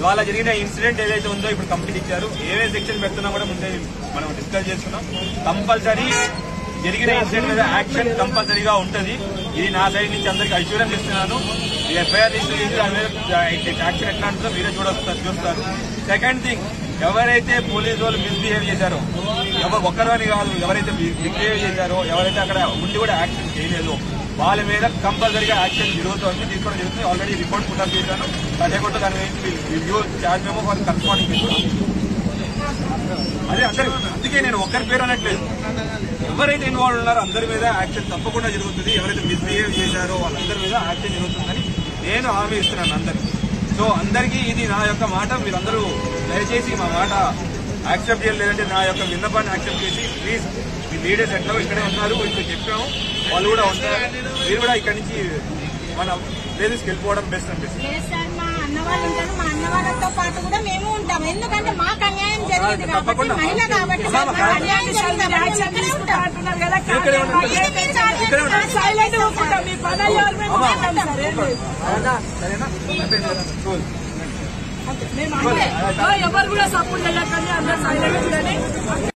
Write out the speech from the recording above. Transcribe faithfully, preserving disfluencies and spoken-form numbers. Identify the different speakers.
Speaker 1: ఇవాళ జరిగిన ఇన్సిడెంట్ ఏదైతే ఉందో ఇప్పుడు కంప్లీట్ ఇచ్చారు. ఏవే సెక్షన్ పెడుతున్నా కూడా ముందే మనం డిస్కస్ చేసుకున్నాం. కంపల్సరీ జరిగిన ఇన్సిడెంట్ మీద యాక్షన్ కంపల్సరీగా ఉంటుంది. ఇది నా సైడ్ నుంచి అందరికీ అష్యూరెన్స్ ఇస్తున్నాను. ఎఫ్ఐఆర్ రిజిస్టర్ చేసి దాని మీద యాక్షన్ ఎట్లా ఉంటుందో మీరే చూడొస్తారు చూస్తారు. సెకండ్ థింగ్, ఎవరైతే పోలీసు వాళ్ళు మిస్బిహేవ్ చేశారో, ఎవరు ఒక్కరని కాదు, ఎవరైతే మిస్బిహేవ్ చేశారో, ఎవరైతే అక్కడ ఉండి కూడా యాక్షన్ చేయలేదో వాళ్ళ మీద కంపల్సరీగా యాక్షన్ జరుగుతుంది, తీసుకోవడం జరుగుతుంది. ఆల్రెడీ రిపోర్ట్ పుట్టప్ చేశాను. అదే కూడా దాని రివ్యూ ఛార్జ్ మేము వాళ్ళకి కరెస్పాండింగ్ చేస్తాను. అదే అందరి అందుకే నేను ఒక్కరి పేరు అనట్లేదు. ఎవరైతే ఇన్వాల్వ్ ఉన్నారో అందరి మీద యాక్షన్ తప్పకుండా జరుగుతుంది. ఎవరైతే మిస్బిహేవ్ చేశారో వాళ్ళందరి మీద యాక్షన్ జరుగుతుందని నేను హామీ ఇస్తున్నాను అందరికీ. సో అందరికీ ఇది నా యొక్క మాట. మీరందరూ దయచేసి మా మాట యాక్సెప్ట్ చేయలేదంటే నా యొక్క విన్నపాన్ని యాక్సెప్ట్ చేసి ప్లీజ్ మీ లీడర్స్ ఎట్లా ఇక్కడే ఉన్నారు, ఇక్కడ చెప్పాము, వాళ్ళు కూడా ఉంటారు. మీరు కూడా ఇక్కడి నుంచి మన ప్లేసెస్కి వెళ్ళిపోవడం బెస్ట్ అనిపిస్తుంది.
Speaker 2: మా అన్న వాళ్ళు ఉంటారు, మా అన్న వాళ్ళతో పాటు కూడా మేము ఉంటాం. ఎందుకంటే మాకు అన్యాయం జరిగింది కాబట్టి, మహిళ కాబట్టి అన్యాయం జరిగింది.
Speaker 3: ఎవరు కూడా సపోర్ట్ చేయకండి, అందరూ సైలెంట్.